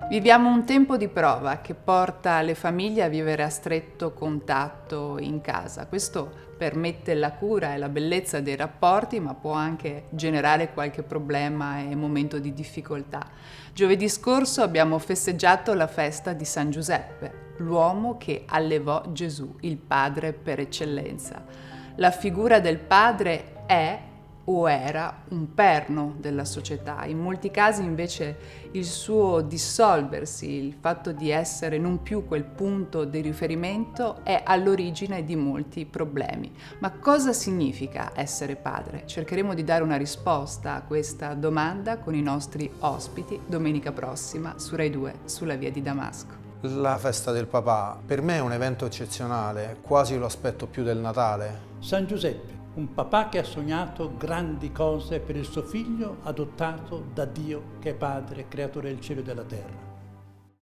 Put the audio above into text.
Viviamo un tempo di prova che porta le famiglie a vivere a stretto contatto in casa. Questo permette la cura e la bellezza dei rapporti, ma può anche generare qualche problema e momento di difficoltà. Giovedì scorso abbiamo festeggiato la festa di San Giuseppe, l'uomo che allevò Gesù, il padre per eccellenza. La figura del padre è o era un perno della società. In molti casi invece il suo dissolversi, il fatto di essere non più quel punto di riferimento è all'origine di molti problemi. Ma cosa significa essere padre? Cercheremo di dare una risposta a questa domanda con i nostri ospiti domenica prossima su Rai 2 sulla via di Damasco. La festa del papà per me è un evento eccezionale, quasi lo aspetto più del Natale. San Giuseppe, un papà che ha sognato grandi cose per il suo figlio adottato da Dio che è Padre, creatore del cielo e della terra.